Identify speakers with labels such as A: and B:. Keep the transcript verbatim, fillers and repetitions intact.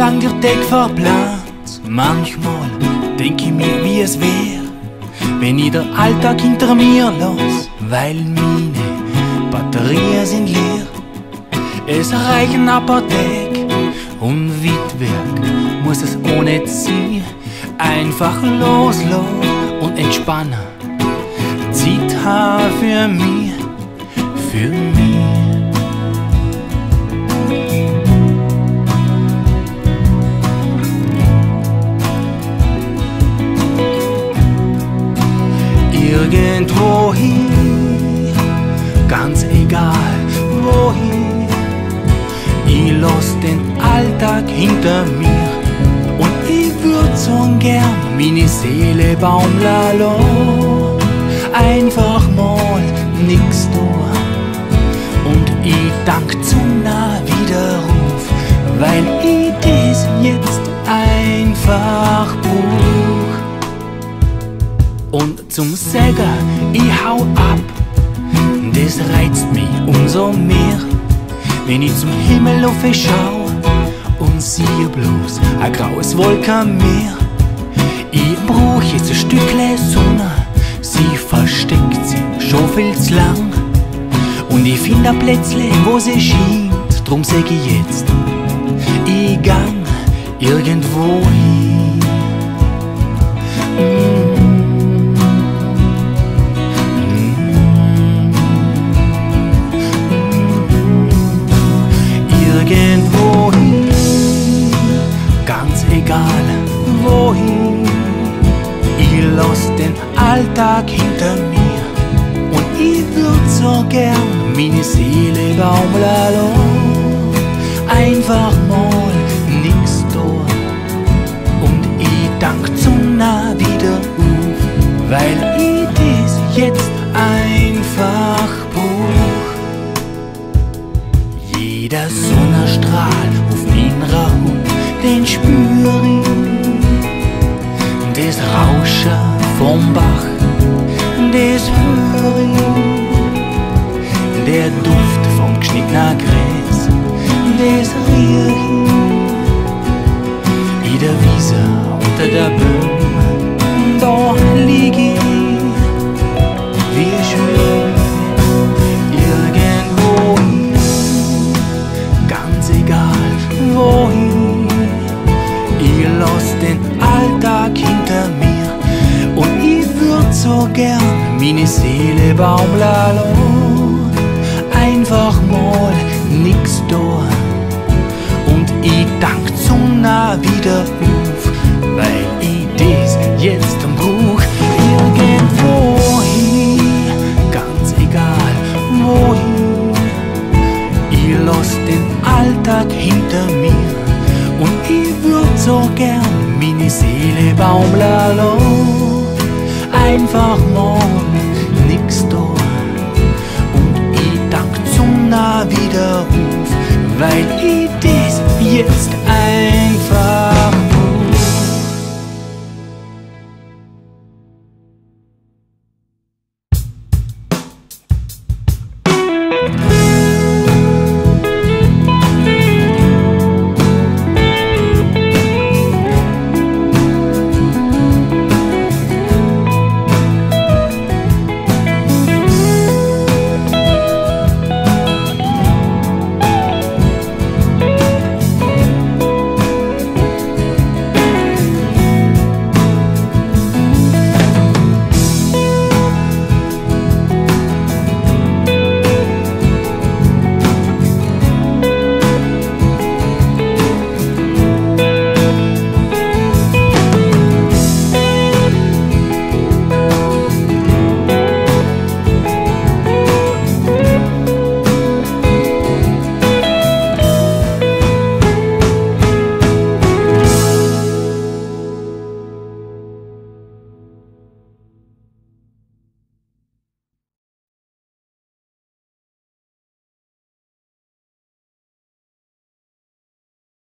A: lang der Tag verplant. Manchmal denk ich mir, wie es wär, wenn ich der Alltag hinter mir lass, weil meine Batterien sind leer. Es reichen ein paar Tage und Wittwerk muss es auch nicht sein. Einfach loslassen und entspannen. Zeit haben für mich, für mich. Irgendwo hin, ganz egal wohin. Ich lass den Alltag hinter mir und ich würd so gern meine Seele baumeln lassen. Einfach mal nix tun und ich dank zum Widerruf, weil ich das jetzt einfach brauch. Und zum Säger, ich hau ab, das reizt mich umso mehr, wenn ich zum Himmel aufschau und siehe bloß ein graues Wolkenmeer. Ich brauch jetzt ein Stückle Sonne, sie versteckt sich schon viel zu lang. Und ich find ein Plätzle, wo sie scheint, drum sag ich jetzt, ich gang irgendwo hin. Mm. Irgendwohin, ganz egal wohin. Ich lass den Alltag hinter mir und ich würd so gern meine Seele baumeln lassen. Einfach mal nix tun und ich dank zum Widerruf, weil ich das jetzt einfach brauch. Jeder Sonnenstrahl auf meiner Haut, den spür ich. Das Rauschen vom Bach, das hör ich. Der Duft vom geschnittenen Gräs, das riech ich. In der Wiese unter der Böhm, da lieg ich, wie schön. Irgendwohin, ganz egal wohin. Ich lass den Alltag hinter mir und ich würd so gern meine Seele baumeln lassen. Einfach mal nix tun und ich dank zum Widerruf, weil ich das jetzt brauch. Irgendwohin, ganz egal wohin. Ich lass den Alltag hinter mir und ich würd so gern meine Seele baumeln lassen. Einfach mal nix tun und ich dank zum Widerruf, weil ich das jetzt ein